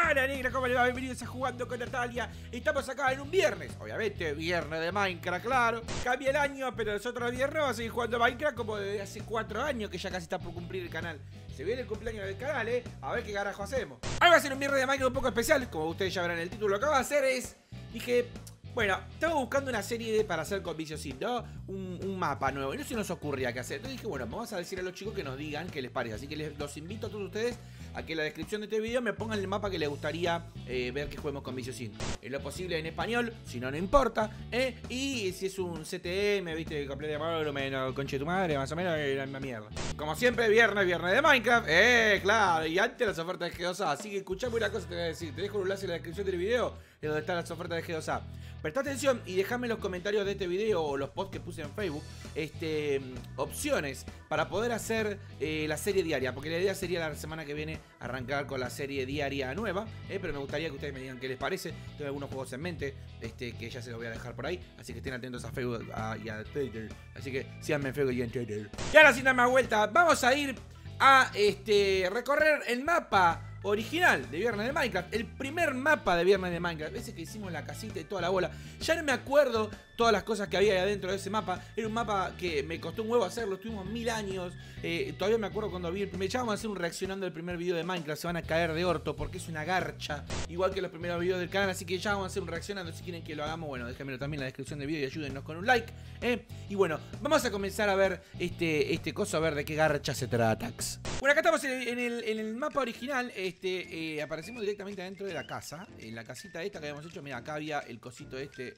Hola negra, ¿cómo le va? Bienvenidos a Jugando con Natalia. Estamos acá en un viernes, obviamente, viernes de Minecraft, claro. Cambia el año, pero nosotros viernes vamos a seguir jugando Minecraft como desde hace 4 años que ya casi está por cumplir el canal. Se viene el cumpleaños del canal, a ver qué carajo hacemos. Hoy va a ser un viernes de Minecraft un poco especial, como ustedes ya verán en el título. Lo que voy a hacer es, dije... Bueno, estaba buscando una serie para hacer con Viciosim, ¿no? Un mapa nuevo. Y no se nos ocurría qué hacer. Entonces dije, bueno, vamos a decir a los chicos que nos digan qué les parece. Así que los invito a todos ustedes a que en la descripción de este video me pongan el mapa que les gustaría ver que juguemos con Viciosim. En lo posible en español, si no, no importa. Y si es un CTM, viste, completo de volumen, conche tu madre, más o menos, la misma mierda. Como siempre, viernes de Minecraft. Claro, y antes las ofertas de G2A. Así que escuchame una cosa, te voy a decir. Te dejo un enlace en la descripción del video, es donde están las ofertas de G2A. Presta atención y déjame en los comentarios de este video o los posts que puse en Facebook opciones para poder hacer la serie diaria, porque la idea sería la semana que viene arrancar con la serie diaria nueva, pero me gustaría que ustedes me digan qué les parece. Tengo algunos juegos en mente que ya se los voy a dejar por ahí, así que estén atentos a Facebook y a Twitter, así que síganme en Facebook y en Twitter. Y ahora sin dar más vuelta, vamos a ir a recorrer el mapa original de Viernes de Minecraft, el primer mapa de Viernes de Minecraft, ese que hicimos la casita y toda la bola. Ya no me acuerdo todas las cosas que había ahí adentro de ese mapa. Era un mapa que me costó un huevo hacerlo, estuvimos 1000 años. Todavía me acuerdo cuando vi el primer... Ya vamos a hacer un reaccionando del primer video de Minecraft, se van a caer de orto porque es una garcha, igual que los primeros videos del canal. Así que ya vamos a hacer un reaccionando, si quieren que lo hagamos, bueno, déjenmelo también en la descripción del video y ayúdennos con un like. Y bueno, vamos a comenzar a ver este coso, a ver de qué garcha se trata. Bueno, acá estamos en el mapa original. Aparecemos directamente adentro de la casa, en la casita esta que habíamos hecho. Mira, acá había el cosito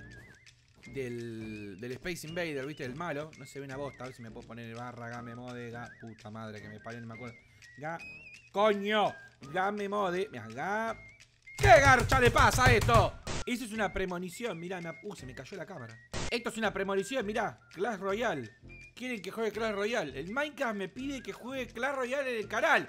del Space Invader, viste, del malo. No se ve una bosta, a ver si me puedo poner barra game mode, puta madre que me parió, no me acuerdo. Coño, game mode, mira, ¿qué garcha le pasa a esto? Eso es una premonición, mirá, se me cayó la cámara. Esto es una premonición, mirá, Clash Royale. Quieren que juegue Clash Royale. El Minecraft me pide que juegue Clash Royale en el canal.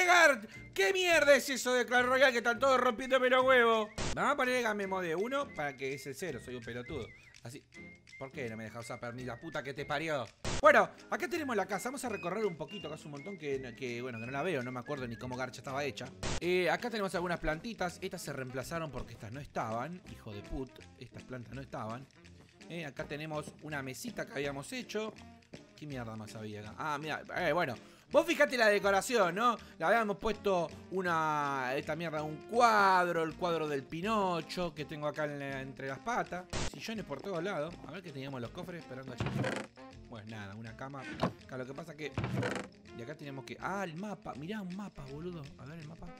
¿Qué mierda es eso de Clash Royale que están todos rompiéndome los huevos? Vamos a poner Game Mode 1 para que es el 0, soy un pelotudo. Así. ¿Por qué no me dejas usar perni, la puta que te parió? Bueno, acá tenemos la casa. Vamos a recorrer un poquito. Acá hace un montón que no la veo. No me acuerdo ni cómo garcha estaba hecha. Acá tenemos algunas plantitas. Estas se reemplazaron porque estas no estaban. Hijo de put. Estas plantas no estaban. Acá tenemos una mesita que habíamos hecho. ¿Qué mierda más había acá? Ah, mira, bueno. Vos fijate la decoración, ¿no? Le habíamos puesto esta mierda, un cuadro, el cuadro del Pinocho que tengo acá entre las patas. Sillones por todos lados. A ver qué teníamos los cofres esperando allí. Bueno, nada, una cama. Acá lo que pasa que... Y acá tenemos que... Ah, el mapa. Mirá, un mapa, boludo. A ver el mapa.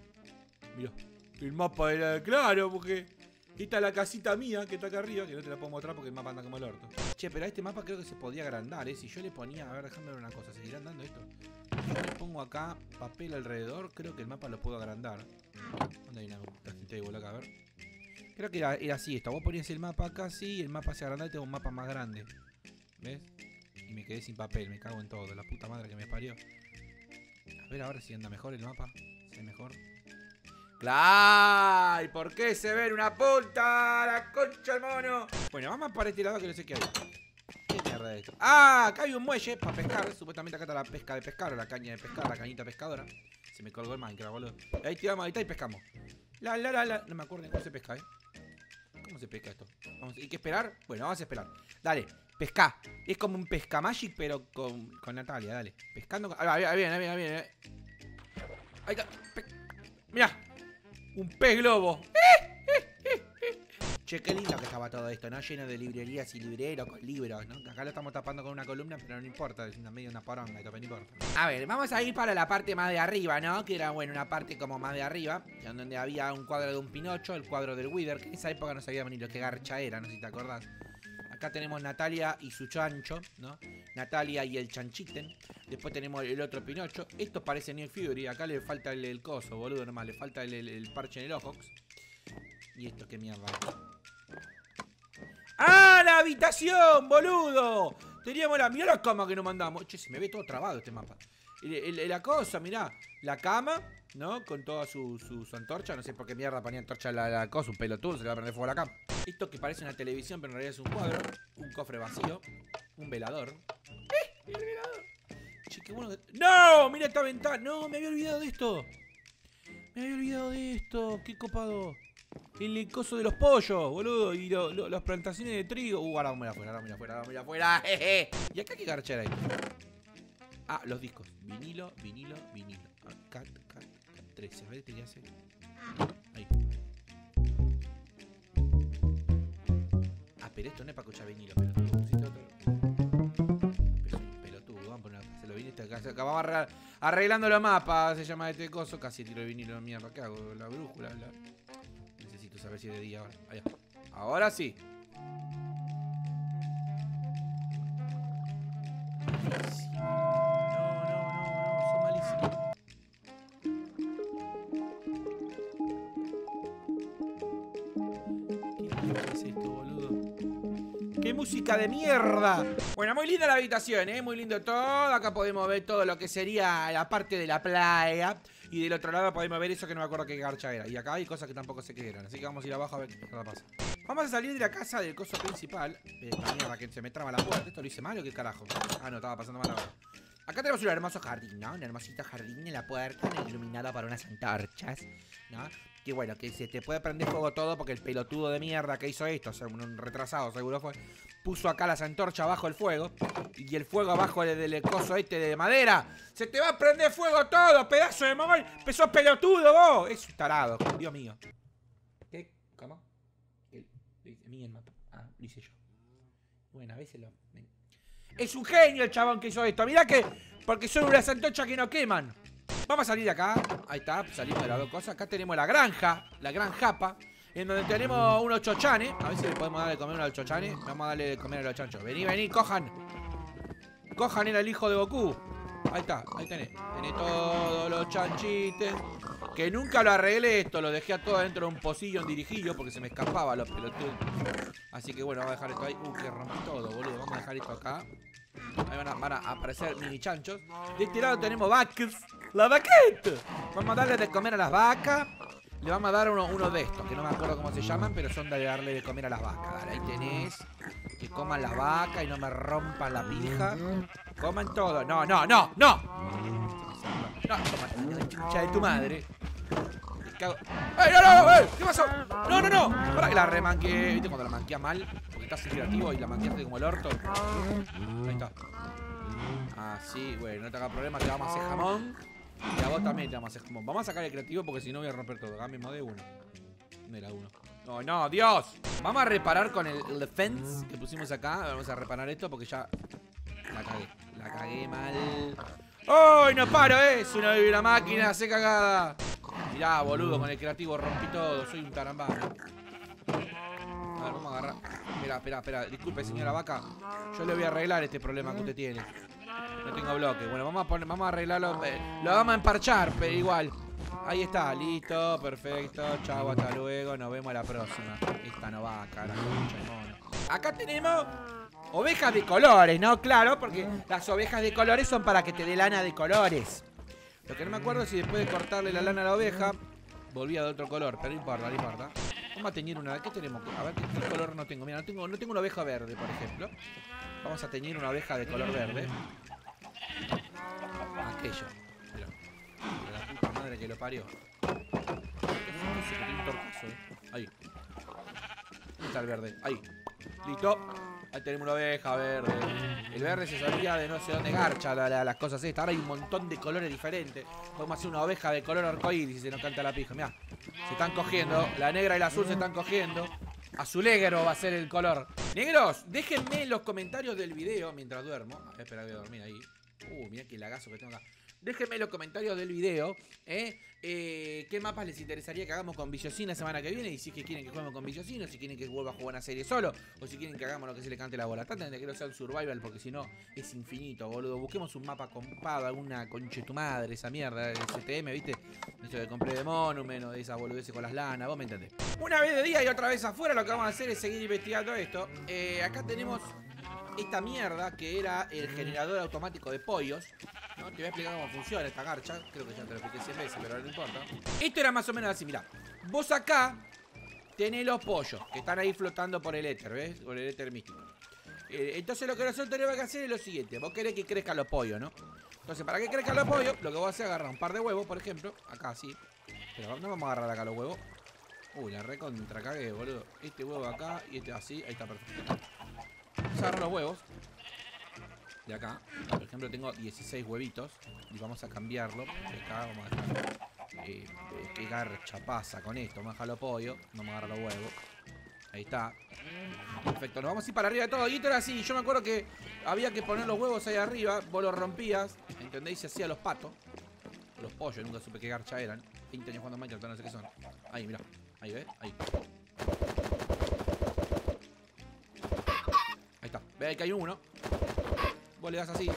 Mirá. El mapa era... Claro, porque... Esta es la casita mía que está acá arriba, que no te la puedo mostrar porque el mapa anda como el orto. Che, pero a este mapa creo que se podía agrandar, Si yo le ponía... A ver, déjame ver una cosa. ¿Seguirán dando esto? Si yo le pongo acá papel alrededor, creo que el mapa lo puedo agrandar. ¿Dónde hay una table acá? A ver. Creo que era así esto. Vos ponías el mapa acá, sí, el mapa se agranda y tengo un mapa más grande. ¿Ves? Y me quedé sin papel, me cago en todo. La puta madre que me parió. A ver ahora si anda mejor el mapa. Si es mejor. ¡Claro! ¿Y por qué se ve en una punta? ¡La concha del mono! Bueno, vamos para este lado que no sé qué hay. ¿Qué mierda es esto? ¡Ah! Acá hay un muelle para pescar. Supuestamente acá está la pesca de pescar, o la caña de pescar, la cañita pescadora. Se me colgó el Minecraft, boludo. Ahí tiramos, ahí está y pescamos. No me acuerdo en cómo se pesca, ¿Cómo se pesca esto? ¿Hay que esperar? Bueno, vamos a esperar. Dale, pesca. Es como un pesca magic, pero con Natalia, dale. Pescando. Ahí viene. Ahí está. Mirá. Un pez globo. Che, qué lindo que estaba todo esto, ¿no? Lleno de librerías y libreros con libros, ¿no? Acá lo estamos tapando con una columna, pero no importa. Es medio una poronga, esto no importa. A ver, vamos a ir para la parte más de arriba, ¿no? Que era, bueno, una parte como más de arriba, donde había un cuadro de un Pinocho, el cuadro del Wither, que en esa época no sabíamos ni lo que garcha era, no sé si te acordás. Acá tenemos Natalia y su chancho, ¿no? Natalia y el chanchiten. Después tenemos el otro Pinocho. Esto parece Nick Fury. Acá le falta el coso, boludo, nomás. Le falta el parche en el ojo. ¿Y esto qué mierda? ¡Ah, la habitación, boludo! Teníamos mirá la cama que nos mandamos. Che, se me ve todo trabado este mapa. La cosa, mirá. La cama, ¿no? Con todas sus antorchas. No sé por qué mierda ponía antorcha a la cosa. Un pelotudo, se le va a prender fuego a la cama. Esto que parece una televisión, pero en realidad es un cuadro. Un cofre vacío. Un velador. ¡El velador! Che, qué bueno que... ¡No! Mira esta ventana. No, me había olvidado de esto. Me había olvidado de esto. Qué copado. El coso de los pollos, boludo. Y las plantaciones de trigo. Ahora vamos afuera, ahora vamos afuera. Jeje. ¿Y acá qué garchera hay? Ah, los discos. Vinilo. Cat 13. A ver qué hace. Ahí. Ah, pero esto no es para escuchar vinilo, pelotudo. Pusiste otro. Pero soy un pelotudo. Vamos a poner. Se lo viniste acá. Acabamos arreglando los mapas. Se llama este coso. Casi tiro el vinilo mierda. ¿Qué hago? La brújula. Necesito saber si es de día ahora. Allá. Ahora sí. Son malísimos. ¿Qué es esto, boludo? ¡Qué música de mierda! Bueno, muy linda la habitación, muy lindo todo. Acá podemos ver todo lo que sería la parte de la playa. Y del otro lado podemos ver eso que no me acuerdo qué garcha era. Y acá hay cosas que tampoco se quedan. Así que vamos a ir abajo a ver qué pasa. Vamos a salir de la casa del coso principal. Esta mierda que se me traba la puerta. ¿Esto lo hice mal o qué carajo? Ah, no, estaba pasando mal ahora. Acá tenemos un hermoso jardín, ¿no? Un hermosito jardín en la puerta, iluminado por unas antorchas, ¿no? Que bueno, que se te puede prender fuego todo porque el pelotudo de mierda que hizo esto, o sea, un retrasado seguro fue, puso acá las antorchas bajo el fuego y el fuego abajo del coso este de madera. ¡Se te va a prender fuego todo, pedazo de mogol! ¡Pesó pelotudo vos! Es un tarado, Dios mío. ¿Qué? ¿Cómo? Mío el mapa. Ah, lo hice yo. Bueno, a veces lo... Es un genio el chabón que hizo esto. Mirá que... Porque son unas antorchas que no queman. Vamos a salir de acá. Ahí está, salimos de las dos cosas. Acá tenemos la granja, la gran japa, en donde tenemos unos chochanes. A ver si le podemos darle de comer a los chochanes. Vamos a darle de comer a los chanchos. Vení, cojan. Cojan, era el hijo de Goku. Ahí está, ahí tenés. Tenés todos los chanchites. Que nunca lo arreglé esto. Lo dejé a todo dentro de un pocillo en dirigillo porque se me escapaba los pelotudos. Así que bueno, vamos a dejar esto ahí. Que rompí todo, boludo. Vamos a dejar esto acá. Ahí van a aparecer mini chanchos. De este lado tenemos vacas. ¡La vaqueta! Vamos a darle de comer a las vacas. Le vamos a dar uno de estos, que no me acuerdo cómo se llaman, pero son de darle de comer a las vacas. Dale, ahí tenés. Que coman las vacas y no me rompan la pija. Coman todo. No. No, toma, chucha de tu madre. ¡Ey, no! ¿Qué pasó? No! Para que la remanqué. ¿Viste cuando la manqueas mal? Porque estás creativo y la manqueaste como el orto. Ahí está. Ah, sí, bueno, no te hagas problema, te vamos a hacer jamón. Y a vos también te vamos a hacer jamón. Vamos a sacar el creativo porque si no voy a romper todo. Acá mismo de uno. ¿Dónde era uno? No, Dios. Vamos a reparar con el fence que pusimos acá. Vamos a reparar esto porque ya la cagué mal. ¡Ay, no paro, Es una máquina, se cagada. Mirá, boludo, con el creativo rompí todo. Soy un tarambano. A ver, vamos a agarrar. Espera. Disculpe, señora vaca. Yo le voy a arreglar este problema que usted tiene. No tengo bloque. Bueno, vamos a arreglarlo. Lo vamos a emparchar, pero igual. Ahí está, listo, perfecto. Chau, hasta luego. Nos vemos a la próxima. Esta no va, carajo, mucho mono. Acá tenemos ovejas de colores, ¿no? Claro, porque las ovejas de colores son para que te dé lana de colores. Lo que no me acuerdo es si después de cortarle la lana a la oveja volvía de otro color, pero no importa. Vamos a teñir una. ¿Qué tenemos? A ver, ¿qué color no tengo? Mira, no tengo una oveja verde, por ejemplo. Vamos a teñir una oveja de color verde. Aquello. Mira. La puta madre que lo parió. Ahí. ¿Dónde está el verde? Ahí. Listo. Ahí tenemos una oveja verde. El verde se sabía de no sé dónde garcha las cosas estas. Ahora hay un montón de colores diferentes. Podemos hacer una oveja de color arcoíris si se nos canta la pija. Mirá. Se están cogiendo. La negra y la azul se están cogiendo. Azulegro va a ser el color. Negros, déjenme en los comentarios del video mientras duermo. Espera, voy a dormir ahí. Mirá que lagazo que tengo acá. Déjenme en los comentarios del video qué mapas les interesaría que hagamos con Villosín la semana que viene. Y si es que quieren que juguemos con Villosín, o si quieren que vuelva a jugar una serie solo, o si quieren que hagamos lo que se le cante la bola. Traten de que no sea un survival, porque si no es infinito, boludo. Busquemos un mapa compado, alguna conche tu madre, esa mierda, el CTM, ¿viste? Eso de compré de Monument o de esa boludez con las lanas, vos me entendés. Una vez de día y otra vez afuera, lo que vamos a hacer es seguir investigando esto. Acá tenemos esta mierda que era el generador automático de pollos, ¿no? Te voy a explicar cómo funciona esta garcha. Creo que ya te lo expliqué 100 veces, pero no importa. Esto era más o menos así, mirá. Vos acá tenés los pollos que están ahí flotando por el éter, ¿ves? Por el éter místico. Entonces lo que nosotros tenemos que hacer es lo siguiente. Vos querés que crezcan los pollos, ¿no? Entonces para que crezcan los pollos, lo que vos haces es agarrar un par de huevos, por ejemplo. Acá así. Pero no vamos a agarrar acá los huevos. Uy, la recontra cagué, boludo. Este huevo acá y este así. Ahí está, perfecto. Vamos a agarrar los huevos de acá. Por ejemplo, tengo 16 huevitos. Y vamos a cambiarlo. De acá vamos a dejar. ¿Qué garcha pasa con esto? Vamos a dejarlo pollo. Vamos a agarrar los huevos. Ahí está. Perfecto, nos vamos a ir para arriba de todo. Y esto era así. Yo me acuerdo que había que poner los huevos ahí arriba. Vos los rompías. ¿Entendéis? Se hacía los patos. Los pollos, nunca supe qué garcha eran. 20 años jugando Minecraft, no sé qué son. Ahí, mirá. Ahí, ¿ves? Ahí. Ahí está. Ve que hay uno. Vos le das así.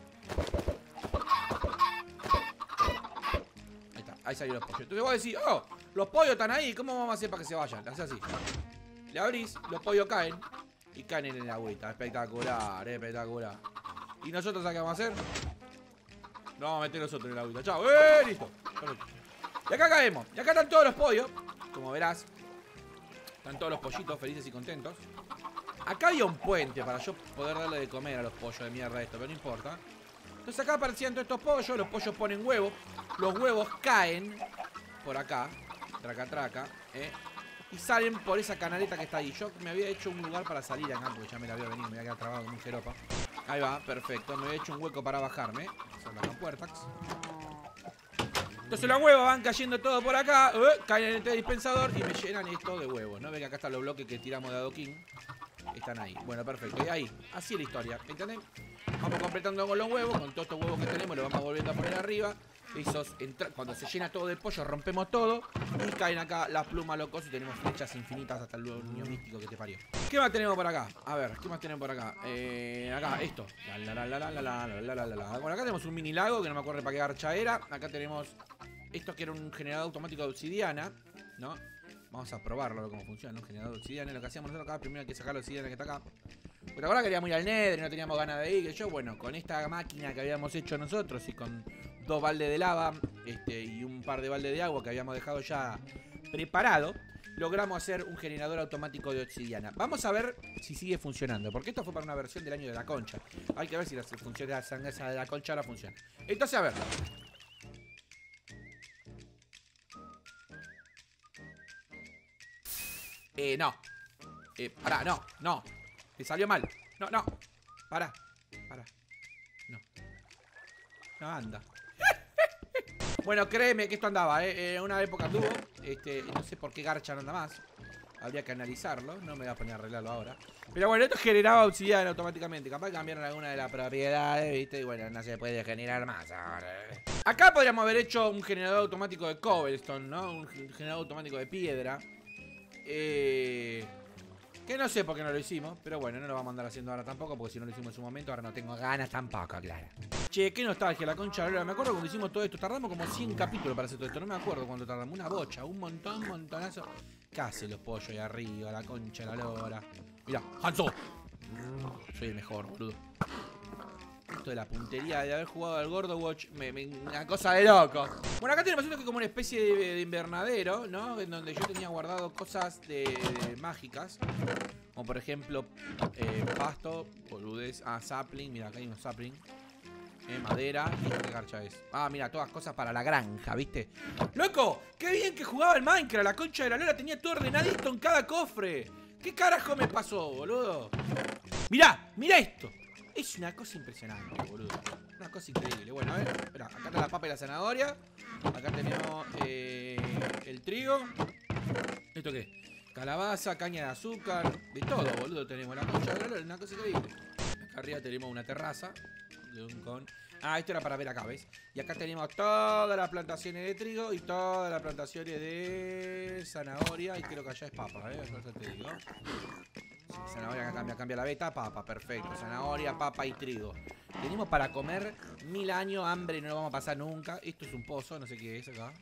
Ahí está. Ahí salieron los pollos. Entonces vos decís, oh, los pollos están ahí. ¿Cómo vamos a hacer para que se vayan? Le haces así. Le abrís, los pollos caen. Y caen en el agüita. Espectacular, espectacular. ¿Y nosotros qué vamos a hacer? No, vamos a meter nosotros en el agüita. Chao. Listo. Perfecto. Y acá caemos. Y acá están todos los pollos. Como verás. Están todos los pollitos felices y contentos. Acá había un puente para yo poder darle de comer a los pollos de mierda esto, pero no importa. Entonces acá aparecían todos estos pollos. Los pollos ponen huevos. Los huevos caen por acá. Traca, traca. Y salen por esa canaleta que está ahí. Yo me había hecho un lugar para salir acá, porque ya me la había venido, me había quedado trabado como un jeropa. Ahí va, perfecto. Me había hecho un hueco para bajarme. Son las compuertas. Entonces los huevos van cayendo todo por acá. Caen en el dispensador y me llenan esto de huevos. ¿No? Ven que acá están los bloques que tiramos de adoquín. Están ahí. Bueno, perfecto. Y ahí, así es la historia. ¿Entendés? Vamos completando con los huevos. Con todos estos huevos que tenemos, los vamos volviendo a poner arriba. Cuando se llena todo de pollo, rompemos todo. Y caen acá las plumas, locos. Y tenemos flechas infinitas hasta el niño místico que te parió. ¿Qué más tenemos por acá? A ver, ¿qué más tenemos por acá? Acá, esto. Bueno, acá tenemos un mini lago que no me acuerdo para qué garcha era. Acá tenemos esto que era un generador automático de obsidiana, ¿no? Vamos a probarlo, cómo funciona, ¿no? Un generador de obsidiana. Lo que hacíamos nosotros acá, primero hay que sacar la obsidiana que está acá. Pero ahora queríamos ir al Nether y no teníamos ganas de ir. Que yo, bueno, con esta máquina que habíamos hecho nosotros y con 2 baldes de lava y un par de baldes de agua que habíamos dejado ya preparado, logramos hacer un generador automático de obsidiana. Vamos a ver si sigue funcionando, porque esto fue para una versión del año de la concha. Hay que ver si la función de la sangresa de la concha ahora funciona. Entonces, a ver. No. Pará, no. Te salió mal. No. Pará. No. No anda. Bueno, créeme que esto andaba, en una época tuvo. No sé por qué garcha no anda más. Habría que analizarlo. No me voy a poner a arreglarlo ahora. Pero bueno, esto generaba obsidiana automáticamente. Capaz cambiaron alguna de las propiedades, ¿viste? Y bueno, no se puede generar más ahora. Acá podríamos haber hecho un generador automático de cobblestone, ¿no? Un generador automático de piedra. Que no sé por qué no lo hicimos. Pero bueno, no lo vamos a andar haciendo ahora tampoco, porque si no lo hicimos en su momento, ahora no tengo ganas tampoco, claro. Che, qué nostalgia, la concha de la lora. Me acuerdo cuando hicimos todo esto. Tardamos como 100 capítulos para hacer todo esto. No me acuerdo cuánto tardamos. Una bocha, un montonazo. ¿Qué hace los pollos ahí arriba? La concha de la lora. Mirá, Hanzo. Soy el mejor, boludo. Esto de la puntería de haber jugado al Gordo Watch, una cosa de loco. Bueno, acá tenemos esto que es como una especie de invernadero, ¿no? En donde yo tenía guardado cosas mágicas. Como por ejemplo, pasto, boludez. Sapling, mira, acá hay unos sapling. Madera. ¿Y qué garcha es? Mira, todas cosas para la granja, ¿viste? ¡Loco! ¡Qué bien que jugaba el Minecraft! La concha de la lora tenía todo ordenadito en cada cofre. ¿Qué carajo me pasó, boludo? Mirá esto. Es una cosa impresionante, boludo. Una cosa increíble. Bueno, a ver, espera, acá está la papa y la zanahoria. Acá tenemos el trigo. ¿Esto qué? Calabaza, caña de azúcar. De todo, boludo, tenemos la concha de la lora. Una cosa increíble. Acá arriba tenemos una terraza. Esto era para ver acá, ¿ves? Y acá tenemos todas las plantaciones de trigo y todas las plantaciones de zanahoria. Y creo que allá es papa, eso te digo. Sí, zanahoria acá cambia la beta, papa, perfecto. Zanahoria, papa y trigo. Tenemos para comer 1000 años, hambre no lo vamos a pasar nunca. Esto es un pozo, no sé qué es acá.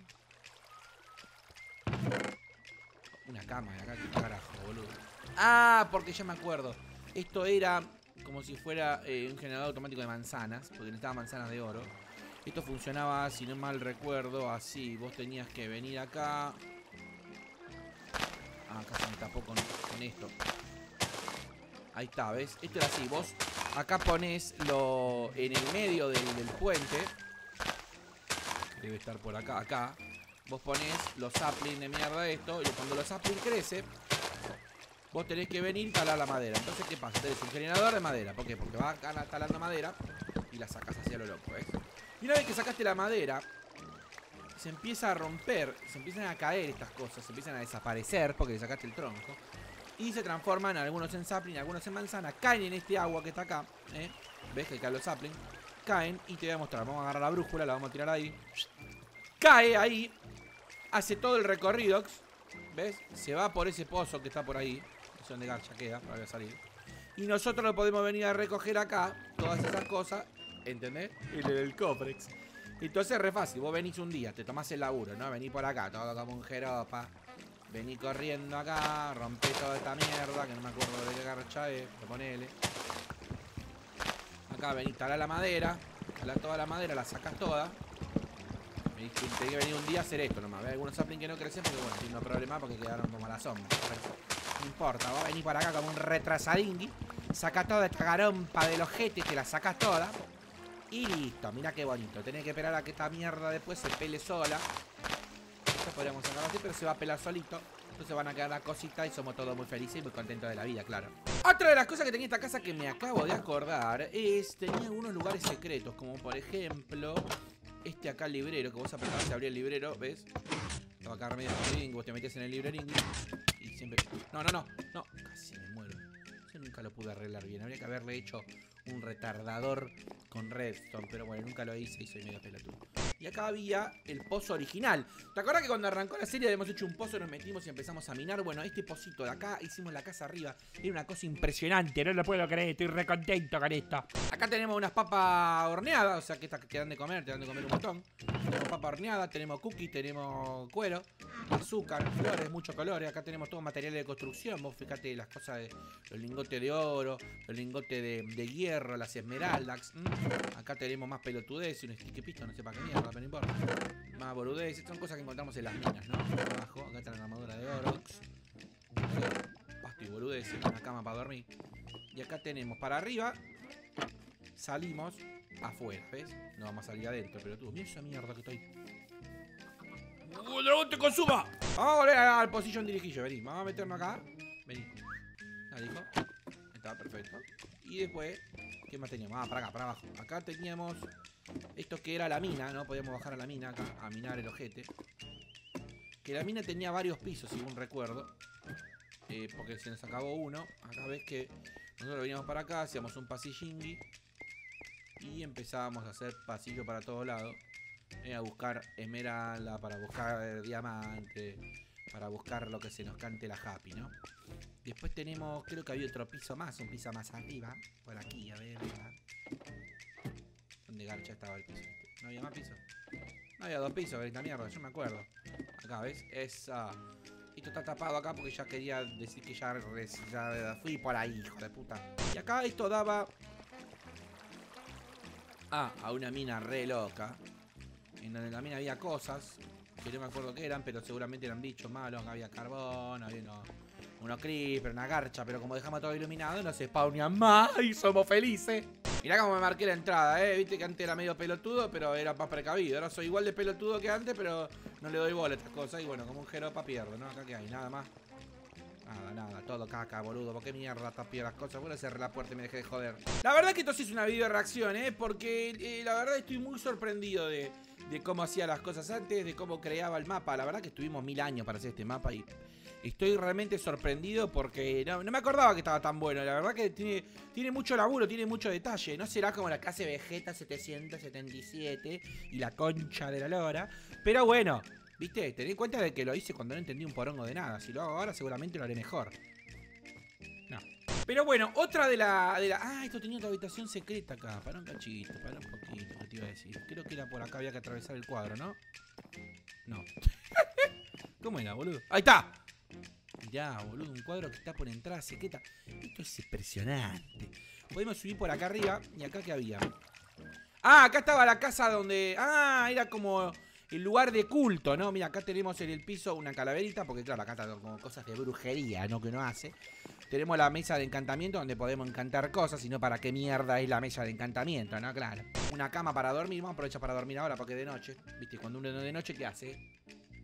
Una cama, acá, qué carajo, boludo. Porque ya me acuerdo. Esto era como si fuera un generador automático de manzanas, porque necesitaba manzanas de oro. Esto funcionaba, si no mal recuerdo, así. Vos tenías que venir acá. Acá se me tapó con esto. Ahí está, ¿ves? Esto era así. Vos acá ponés en el medio del puente. Que debe estar por acá, vos ponés los saplings de mierda esto, y cuando los saplings crecen, vos tenés que venir y talar la madera. Entonces, ¿qué pasa? Tenés un generador de madera. ¿Por qué? Porque vas talando madera y la sacás hacia lo loco, ¿ves? Y una vez que sacaste la madera, se empieza a romper, se empiezan a caer estas cosas, se empiezan a desaparecer porque le sacaste el tronco. Y se transforman algunos en sapling, algunos en manzana. Caen en este agua que está acá, ¿eh? ¿Ves que caen los saplings? Caen y te voy a mostrar. Vamos a agarrar la brújula, la vamos a tirar ahí. Cae ahí. Hace todo el recorrido. ¿Ves? Se va por ese pozo que está por ahí. No sé dónde garcha queda, para salir. Y nosotros lo podemos venir a recoger acá. Todas esas cosas. ¿Entendés? En el cofrex. Entonces es re fácil. Vos venís un día, te tomás el laburo, ¿no? Venís por acá, todo como un jeropa. Vení corriendo acá, rompé toda esta mierda, que no me acuerdo de qué garcha es, ponele. Acá vení, talá la madera, talá toda la madera, la sacás toda. Tenés que venir un día a hacer esto nomás. Hay algunos saplings que no crecen, pero bueno, no hay problema porque quedaron como la sombra. No importa, vos venís por acá como un retrasadingui, sacás toda esta garompa del ojete, te la sacás toda. Y listo, mirá qué bonito. Tenés que esperar a que esta mierda después se pele sola. Podríamos sacarlo así, pero se va a pelar solito. Entonces van a quedar las cositas y somos todos muy felices y muy contentos de la vida, claro. Otra de las cosas que tenía esta casa que me acabo de acordar es... tenía algunos lugares secretos, como por ejemplo... este acá, el librero, que vos apretabas y abría el librero, ¿ves? Estaba acá medio librero, vos te metías en el librerín y siempre... No, casi me muero. Yo nunca lo pude arreglar bien. Habría que haberle hecho un retardador con redstone, pero bueno, nunca lo hice y soy medio pelotudo. Y acá había el pozo original. ¿Te acuerdas que cuando arrancó la serie habíamos hecho un pozo, nos metimos y empezamos a minar? Bueno, este pocito de acá, hicimos la casa arriba. Era una cosa impresionante, no lo puedo creer, estoy re contento con esto. Acá tenemos unas papas horneadas, o sea que estas que te dan de comer, un montón. Tenemos papa horneada, tenemos cookies, tenemos cuero, azúcar, flores, muchos colores. Acá tenemos todo material de construcción. Vos fíjate las cosas de los lingotes de oro, los lingotes de hierro, las esmeraldas. Acá tenemos más pelotudez y un sticky pisto, no sé para qué mierda, pero no importa. Más boludez, son cosas que encontramos en las minas, ¿no? Abajo, acá está la armadura de oro. Pasto y boludez, una cama para dormir. Y acá tenemos para arriba. Salimos afuera, ¿ves? No vamos a salir adentro, pero tú, mira esa mierda que estoy. ¡Dragón te consuma! Vamos a volver al position dirigillo, vení. Vamos a meternos acá. Vení. ¿La dijo? Está perfecto. Y después, ¿qué más teníamos? Ah, para acá, para abajo. Acá teníamos esto que era la mina, ¿no? Podíamos bajar a la mina acá, a minar el ojete. Que la mina tenía varios pisos, según recuerdo. Porque se nos acabó uno. Acá ves que nosotros veníamos para acá, hacíamos un pasillingui. Y empezábamos a hacer pasillo para todos lados. A buscar esmeralda, para buscar diamante, para buscar lo que se nos cante la happy, ¿no? Después tenemos, creo que había otro piso más, un piso más arriba. Por aquí, a ver, ¿dónde garcha estaba el piso este? ¿No había más pisos? No había dos pisos, esta mierda, yo me acuerdo. Acá, ¿ves? Esa. Esto está tapado acá porque ya quería decir que ya fui por ahí, hijo de puta. Y acá esto daba... a una mina re loca. En donde la mina había cosas que no me acuerdo qué eran, pero seguramente eran bichos malos. Había carbón, había unos creepers, una garcha, pero como dejamos todo iluminado, no se spawnean más y somos felices. Mirá cómo me marqué la entrada, viste que antes era medio pelotudo, pero era más precavido. Ahora soy igual de pelotudo que antes, pero no le doy bola a estas cosas. Y bueno, como un jeropa pierdo, ¿no? Acá que hay, nada más. Nada, todo caca, boludo. ¿Por qué mierda tapé las cosas? Bueno, cerré la puerta y me dejé de joder. La verdad que esto sí es una video reacción, porque la verdad estoy muy sorprendido de cómo hacía las cosas antes, de cómo creaba el mapa. La verdad que estuvimos 1000 años para hacer este mapa y estoy realmente sorprendido porque no me acordaba que estaba tan bueno. La verdad que tiene mucho laburo, tiene mucho detalle. No será como la que hace Vegeta 777 y la concha de la lora, pero bueno, viste, ten en cuenta de que lo hice cuando no entendí un porongo de nada. Si lo hago ahora seguramente lo haré mejor. No. Pero bueno, otra de la... esto tenía otra habitación secreta acá. Para un cachito, para un poquito, ¿qué te iba a decir? Creo que era por acá, había que atravesar el cuadro, ¿no? No. ¿Cómo era, boludo? ¡Ahí está! Mirá, boludo, un cuadro que está por entrada secreta. Esto es impresionante. Podemos subir por acá arriba. ¿Y acá qué había? Acá estaba la casa donde... era como... el lugar de culto, ¿no? Mira, acá tenemos en el piso una calaverita, porque claro, acá están como cosas de brujería, ¿no? Que uno hace. Tenemos la mesa de encantamiento donde podemos encantar cosas, y no para qué mierda es la mesa de encantamiento, ¿no? Claro. Una cama para dormir, vamos a aprovechar para dormir ahora porque de noche, ¿viste? Cuando uno de noche, ¿qué hace?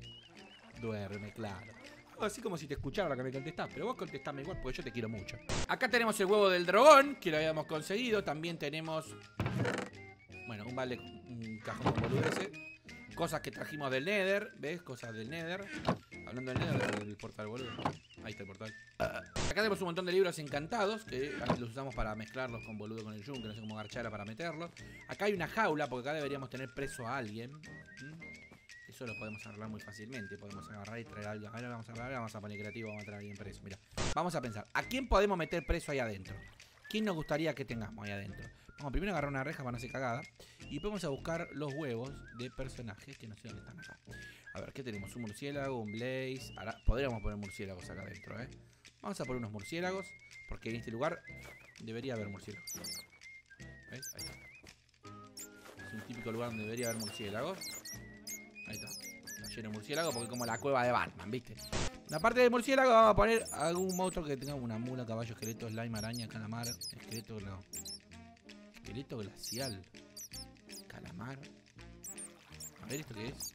Duerme, claro. Así como si te escuchara lo que me contestás, pero vos contestame igual porque yo te quiero mucho. Acá tenemos el huevo del dragón, que lo habíamos conseguido. También tenemos, bueno, un balde, un cajón con boludeces. Cosas que trajimos del Nether, ¿ves? Cosas del Nether. Hablando del Nether, del portal, boludo. Ahí está el portal. Acá tenemos un montón de libros encantados que los usamos para mezclarlos con boludo con el yunque. No sé cómo garchara para meterlos. Acá hay una jaula, porque acá deberíamos tener preso a alguien. Eso lo podemos arreglar muy fácilmente. Podemos agarrar y traer algo. Ahora vamos a agarrar, vamos a poner creativo, vamos a traer a alguien preso. Mira, vamos a pensar, ¿a quién podemos meter preso ahí adentro? ¿Quién nos gustaría que tengamos ahí adentro? Vamos primero a agarrar una reja para no ser cagada. Y vamos a buscar los huevos de personajes que no sé dónde están acá. A ver, ¿qué tenemos? Un murciélago, un blaze. Ahora podríamos poner murciélagos acá adentro, ¿eh? Vamos a poner unos murciélagos, porque en este lugar debería haber murciélagos. ¿Ves? Ahí está. Es un típico lugar donde debería haber murciélagos. Ahí está. Está lleno de murciélagos porque es como la cueva de Batman, ¿viste? Aparte de murciélago vamos a poner algún monstruo que tenga una mula, caballo, esqueleto, slime, araña, calamar. Esqueleto, no. Esqueleto glacial. Calamar. A ver, ¿esto qué es?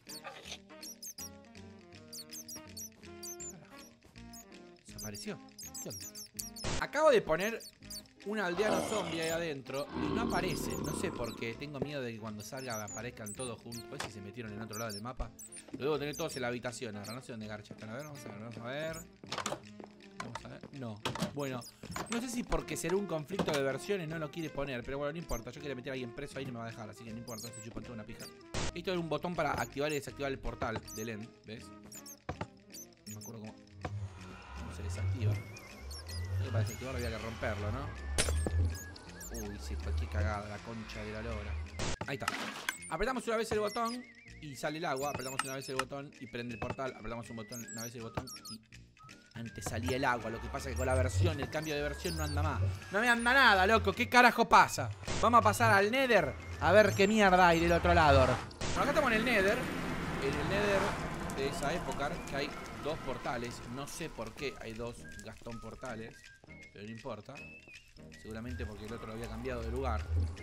Desapareció. ¿Qué onda? Acabo de poner un aldeano zombie ahí adentro y no aparece. No sé por qué. Tengo miedo de que cuando salga aparezcan todos juntos. A ver si se metieron en otro lado del mapa. Lo debo tener todos en la habitación ahora. No sé dónde garcha están. A ver, vamos a ver, vamos a ver. Vamos a ver. No. Bueno, no sé si porque será un conflicto de versiones no lo quiere poner. Pero bueno, no importa. Yo quería meter a alguien preso ahí y no me va a dejar. Así que no importa. Se chupan toda una pija. Esto es un botón para activar y desactivar el portal del end. ¿Ves? No me acuerdo cómo se desactiva. Para desactivarlo había que romperlo, ¿no? Uy, sí, cualquier cagada, la concha de la lora. Ahí está. Apretamos una vez el botón y sale el agua. Apretamos una vez el botón y prende el portal. Apretamos una vez el botón y antes salía el agua. Lo que pasa es que con la versión, el cambio de versión no anda más. No me anda nada, loco. ¿Qué carajo pasa? Vamos a pasar al Nether a ver qué mierda hay del otro lado. Bueno, acá estamos en el Nether. En el Nether de esa época que hay dos portales. No sé por qué hay dos Gastón portales, pero no importa. Seguramente porque el otro lo había cambiado de lugar.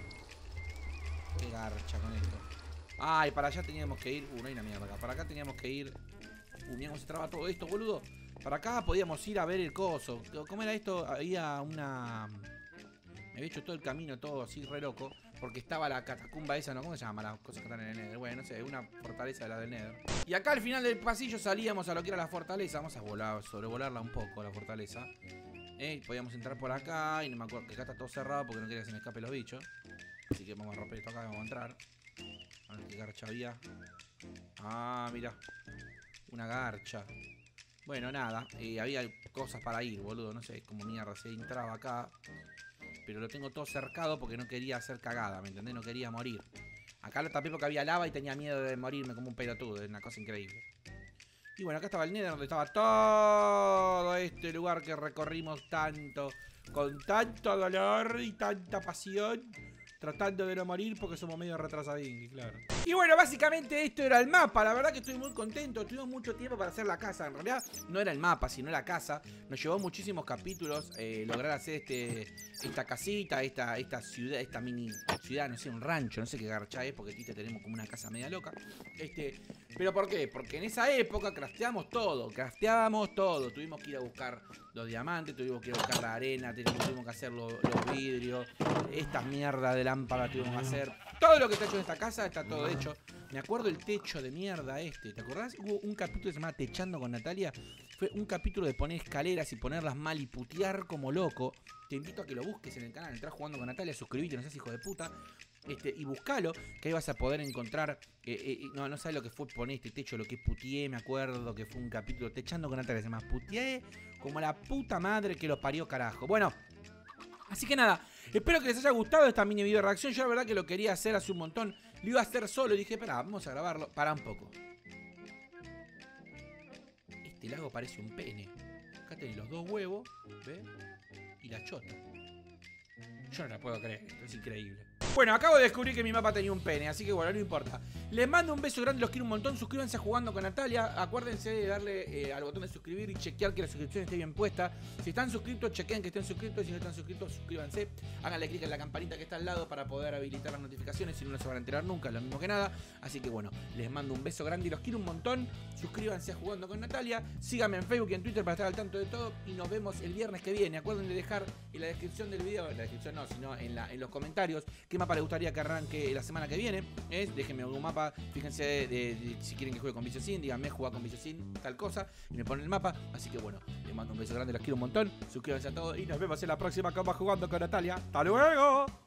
Qué garcha con esto. Ay, para allá teníamos que ir. No hay una mierda acá. Para acá teníamos que ir. Mira cómo se traba todo esto, boludo. Para acá podíamos ir a ver el coso. ¿Cómo era esto? Había una... Me había hecho todo el camino, todo así re loco. Porque estaba la catacumba esa, ¿no? ¿Cómo se llama? Las cosas que están en el Nether. Bueno, no sé, una fortaleza de la del Nether. Y acá al final del pasillo salíamos a lo que era la fortaleza. Vamos a volar, sobrevolarla un poco, la fortaleza. Podíamos entrar por acá. Y no me acuerdo que acá está todo cerrado porque no quería que se me escapen los bichos. Así que vamos a romper esto acá y vamos a entrar. A ver qué garcha había. Ah, mira. Una garcha. Bueno, nada. Había cosas para ir, boludo. No sé cómo mierda se entraba acá. Pero lo tengo todo cercado porque no quería hacer cagada, ¿me entendés? No quería morir. Acá lo tapé porque había lava y tenía miedo de morirme como un pelotudo. Es una cosa increíble. Y bueno, acá estaba el Nether donde estaba todo este lugar que recorrimos tanto. Con tanto dolor y tanta pasión. Tratando de no morir porque somos medio retrasadinguis, claro. Y bueno, básicamente esto era el mapa. La verdad que estoy muy contento. Tuvimos mucho tiempo para hacer la casa. En realidad no era el mapa, sino la casa. Nos llevó muchísimos capítulos lograr hacer esta casita, esta ciudad, esta mini ciudad, no sé, un rancho. No sé qué garcha es porque aquí tenemos como una casa media loca. ¿Pero por qué? Porque en esa época crafteábamos todo. Tuvimos que ir a buscar los diamantes, tuvimos que ir a buscar la arena, tuvimos que hacer los vidrios, estas mierdas de lámpara tuvimos que hacer. Todo lo que está hecho en esta casa está todo hecho. Me acuerdo el techo de mierda ¿te acordás? Hubo un capítulo que se llamaba Techando con Natalia. Fue un capítulo de poner escaleras y ponerlas mal y putear como loco. Te invito a que lo busques en el canal. Entrás Jugando con Natalia, suscribite, no seas hijo de puta. Y buscalo, que ahí vas a poder encontrar. No sabes lo que fue poner este techo, lo que puteé. Me acuerdo que fue un capítulo Techando con Natalia. Se llama Puteé como la puta madre que lo parió, carajo. Bueno, así que nada, espero que les haya gustado esta mini video reacción. Yo la verdad que lo quería hacer hace un montón. Lo iba a hacer solo y dije, pará, vamos a grabarlo. Pará un poco. Este lago parece un pene. Acá tenés los dos huevos, ¿ves? Y la chota. Yo no la puedo creer, esto es increíble. Bueno, acabo de descubrir que mi mapa tenía un pene, así que bueno, no importa. Les mando un beso grande, los quiero un montón. Suscríbanse a Jugando con Natalia. Acuérdense de darle al botón de suscribir y chequear que la suscripción esté bien puesta. Si están suscritos, chequen que estén suscritos. Y si no están suscritos, suscríbanse. Háganle clic en la campanita que está al lado para poder habilitar las notificaciones. Si no, no se van a enterar nunca, es lo mismo que nada. Así que bueno, les mando un beso grande y los quiero un montón. Suscríbanse a Jugando con Natalia. Síganme en Facebook y en Twitter para estar al tanto de todo. Y nos vemos el viernes que viene. Acuérdense de dejar en la descripción del video, en la descripción no, sino en los comentarios, qué mapa les gustaría que arranque la semana que viene. Déjenme algún mapa, fíjense si quieren que juegue con Vicio Sin, díganme jugar con Vicio Sin, tal cosa, y me ponen el mapa. Así que bueno, les mando un beso grande, los quiero un montón. Suscríbanse a todos y nos vemos en la próxima capa Jugando con Natalia. ¡Hasta luego!